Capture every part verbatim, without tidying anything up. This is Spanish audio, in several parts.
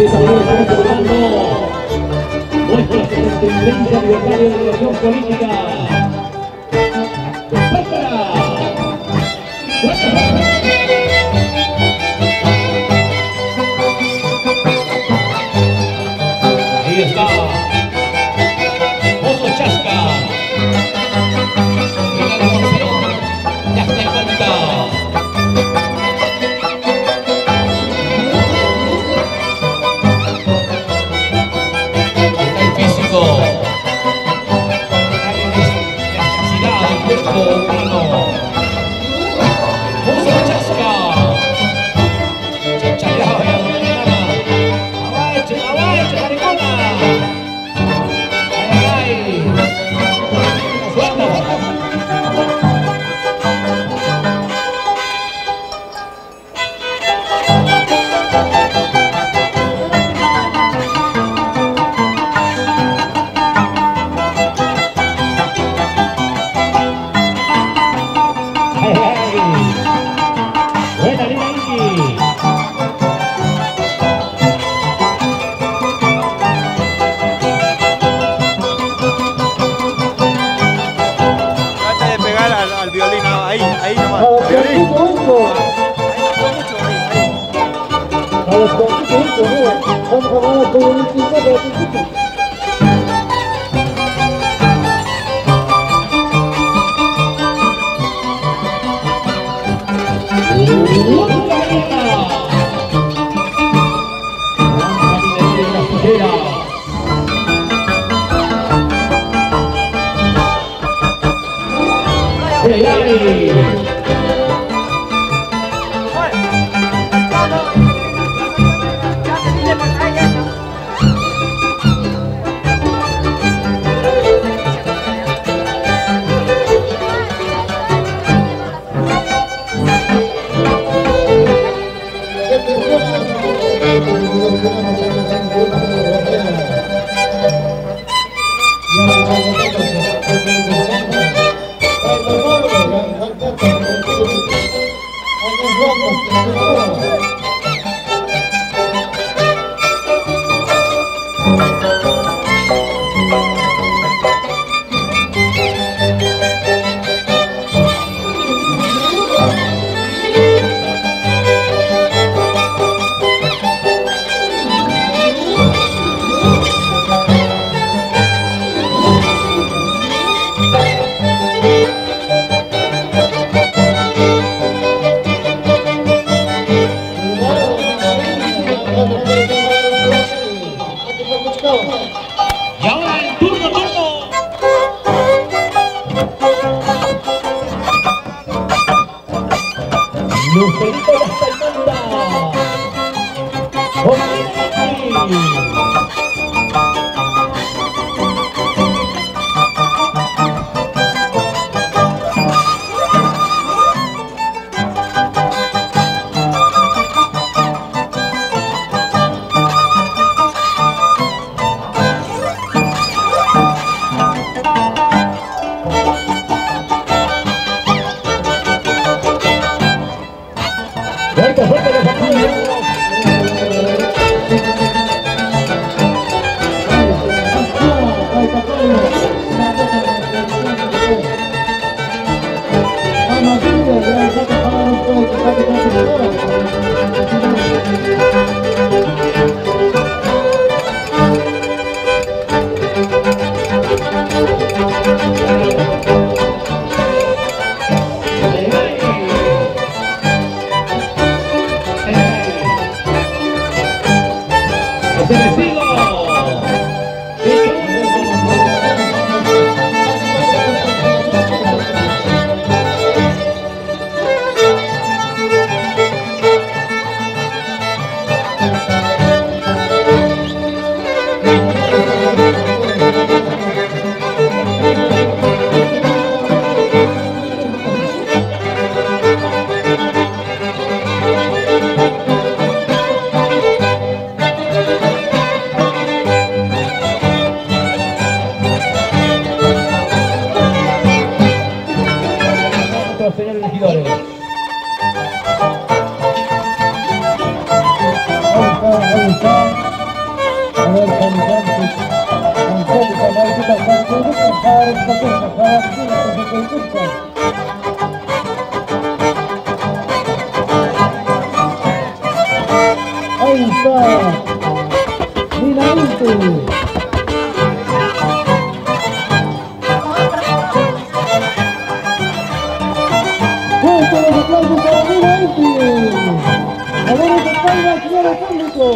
Nuestra resistencia libertaria de relación política. Ahí está. Oso Chasca. Y la devoción ya está en cuenta. El físico. La necesidad del cuerpo humano. Oso Chasca. Chachaleado. Aguache, aguache, maricona. Ay, ay. Suelta, suelta. Ay, ay. Buena línea, Inky. Trata de pegar al, al violín, no, ahí, ahí nomás. Violín. Ah, ahí no mucho, ahí, ahí. Ay, ay. Y ahora el turno, turno. Lucerito ya está en banda. Fuerte, fuerte, los amigos. A ver, cantantes, Angélica, Marquita, Santiago, Cajar, Cajar, Cajar, Cajar, ahí está, Dinamite. Fuerte los aplausos para Dinamite. A ver, esa palma, señores públicos.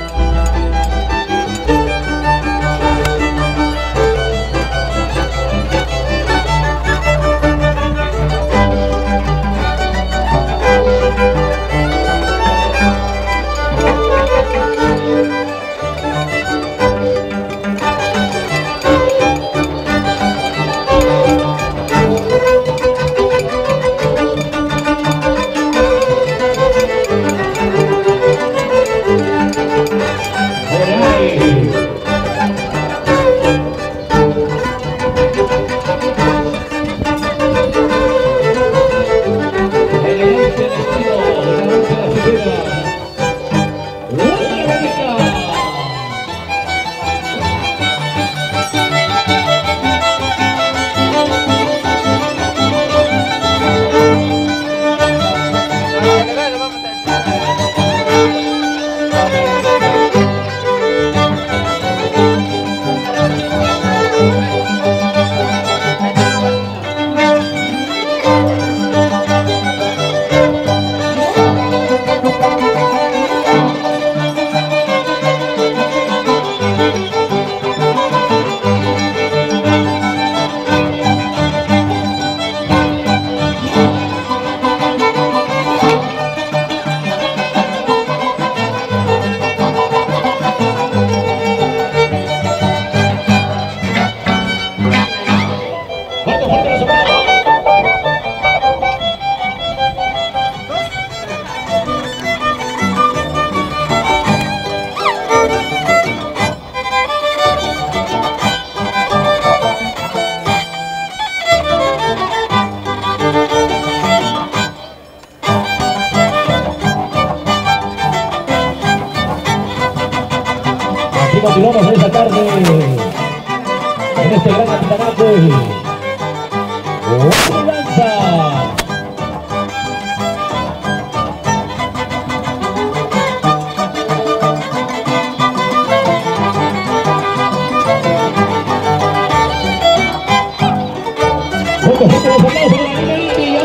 Así continuamos en esta tarde, en este gran campeonato. ¡Lanza! Juntos, juntos, los aplausos de la Dinamite.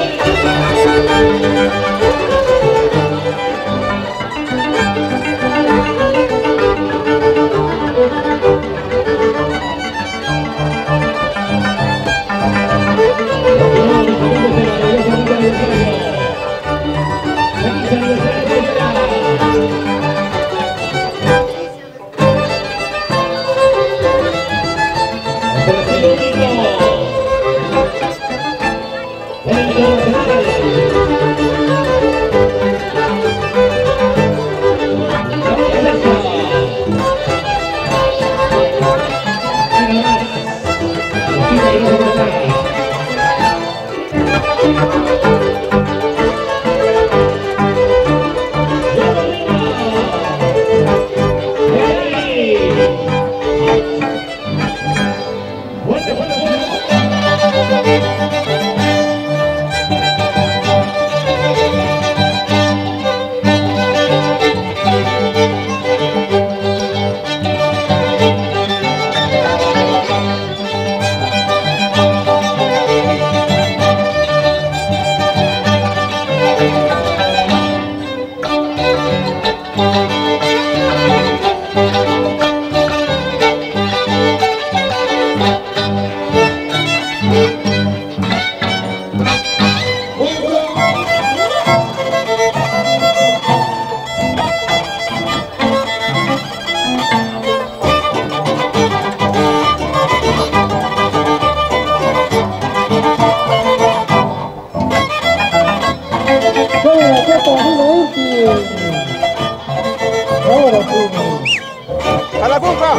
¡A la punta!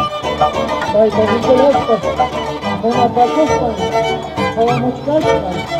Ay, con un pedazo, con la pacosta, con la moscasca.